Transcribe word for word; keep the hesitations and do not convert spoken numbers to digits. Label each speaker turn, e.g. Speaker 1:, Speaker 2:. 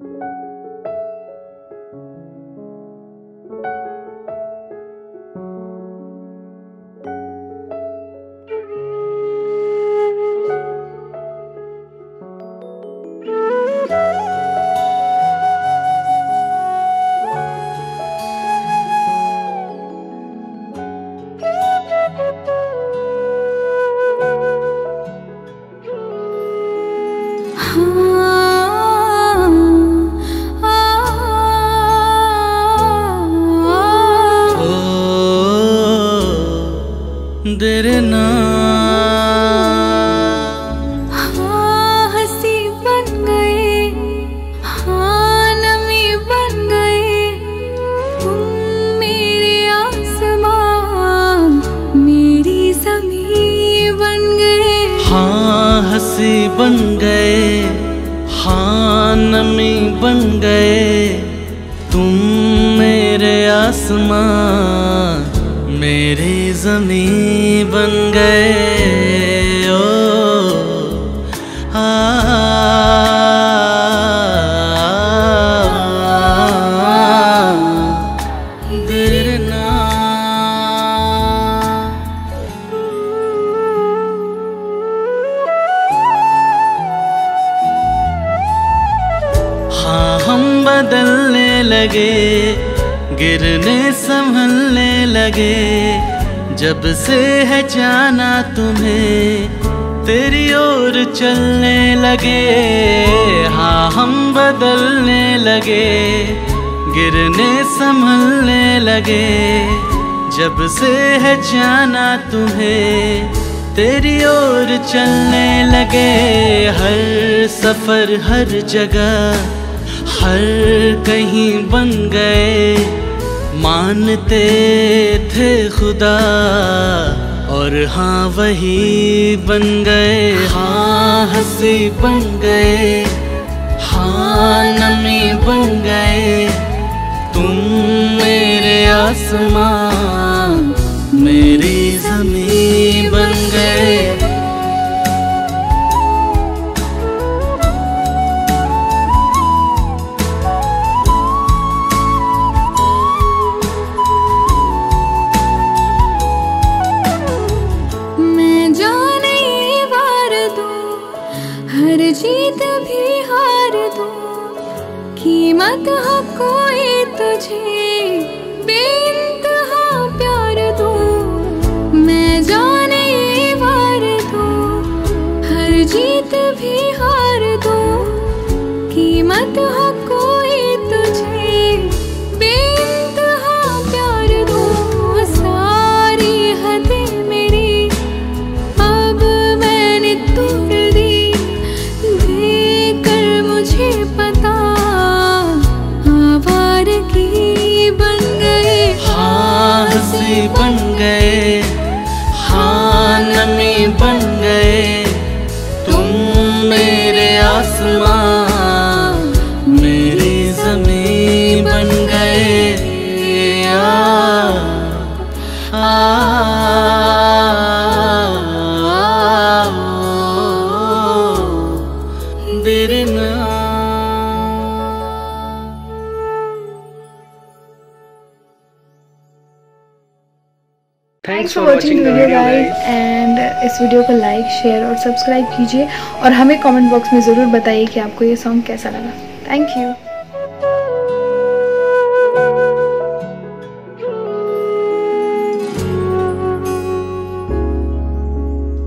Speaker 1: तेरे नाम
Speaker 2: हाँ हंसी बन गए, हाँ नमी बन गए, तुम मेरे आसमान मेरी ज़मीं बन गए।
Speaker 1: हाँ हंसी बन गए, हाँ नमी बन गए, तुम मेरे आसमान मेरी ज़मीं बन गए। ओ आ, तेरे नाम। हाँ हम बदलने लगे, गिरने संभलने लगे, जब से है जाना तुम्हें तेरी ओर चलने लगे। हाँ हम बदलने लगे, गिरने संभलने लगे, जब से है जाना तुम्हें तेरी ओर चलने लगे। हर सफर हर जगह हर कहीं बन गए, मानते थे खुदा और हाँ वही बन गए। हाँ हंसी बन गए, हाँ नमी बन गए, तुम मेरे आसमान मेरी ज़मीं बन गए।
Speaker 2: हर जीत भी हार दूं, कीमत हो कोई तुझे बेइंतहा प्यार दूं। मैं जाने ये वार दूं, हर जीत भी हार दूं, कीमत हो कोई तुझे बेइंतहा प्यार दूं। सारी हदें मेरी अब मैंने तोड़ दी, मुझे पता आवारगी बन गए।
Speaker 1: हाँ हंसी बन गए, हाँ नमी बन गए, तुम मेरे आसमान मेरी ज़मीं बन गए। आ, आ, तेरे नाम।
Speaker 3: Thanks for watching the video guys, and इस वीडियो को लाइक शेयर और सब्सक्राइब कीजिए और हमें कमेंट बॉक्स में ज़रूर बताइए कि आपको ये सॉन्ग कैसा लगा। Thank you.